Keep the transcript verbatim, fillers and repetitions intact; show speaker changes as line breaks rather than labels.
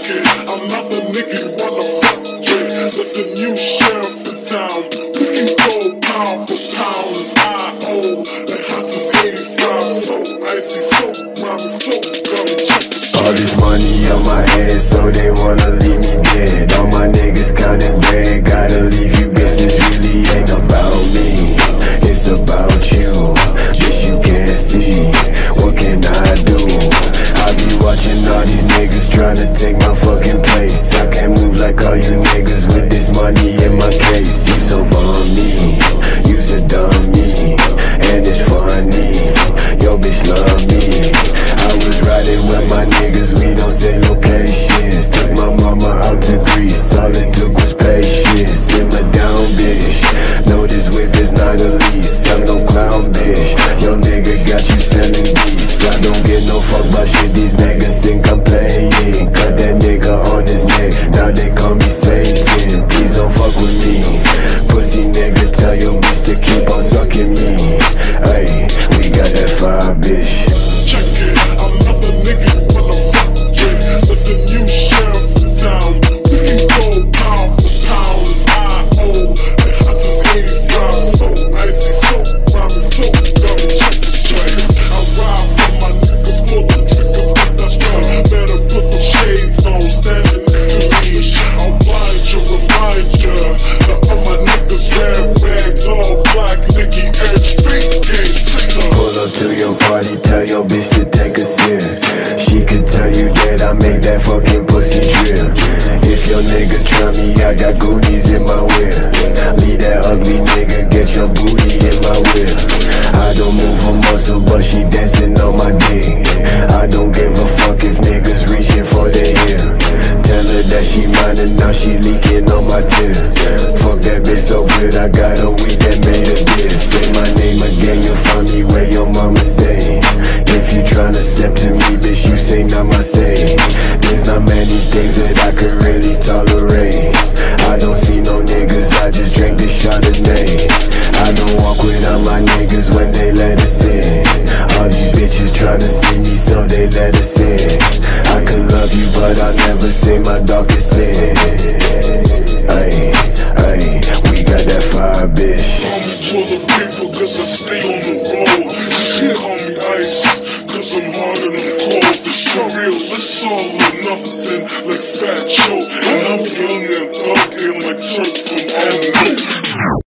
it, I'm not the nigga you wanna fuck with. Let the new sheriff in town. We can go pound for pound. I owe the house is eighty-five, so icy, so rhyming, so gummy.
All this money on my head, so they wanna leave me dead. All my niggas counting bread, gotta leave you bitch. This really ain't about me, it's about you. This you can't see, what can I do? I be watching all these niggas tryna take my fucking place. I can't move like all you niggas with this money in my case. You so bummy, you's a dummy, and it's funny, yo bitch love me. I was riding with my niggas, we don't say locations. Took my mama out to Greece, all it took was patience. Simmer down bitch, know this whip is not a lease. I'm no clown bitch, yo nigga got you selling beats. I don't get no fuck about shit, these niggas think I'm playing. Cut that nigga on his neck, now they call me Satan. Please don't fuck with me, pussy nigga, tell your bitch to keep on sucking me. Ay, we got that fire bitch.
Check it, I'm not the nigga you wanna fuck with. Let the new sheriff in town. We can go pound for pound. I owe the house is eighty-five, so icy, so rhyming, so gummy. Check this track. I ride for my niggas, pull the trigger with that strap. Better put the shades on, standing next to me. I'll blind you, remind ya that all my niggas red bags, all black, Nicky Edge, big game, trigger.
Pull up to your party, tell your bitch to take a sip. She could tell you that I make that fucking pussy drip. If your nigga try me, I got goonies in my whip. Leave that ugly nigga, get your booty in my whip. I don't move a muscle, but she dancing on my dick. I don't give a fuck if niggas reaching for their ear. Tell her that she mine and now she leaking on my tip. Fuck that bitch so good, I got a weed that made a dip. Say my name again, you'll find me where your mama stay. If you tryna step to me, bitch, you say namaste. There's not many things that I could really tolerate. I don't see no niggas, I just drink this Chardonnay. I don't walk without my niggas when they let us in. All these bitches tryna see me, so they let us in. I could love you, but I'll never say my darkest sin. Ay, ay, we got that fire, bitch.
Call me for the people, cause I stay on the road. Shit, call me ice, cause I'm hard and I'm cold. It's for real, it's all or nothing, like Fat Joe. And I'm young and thugging like Turk from Allen.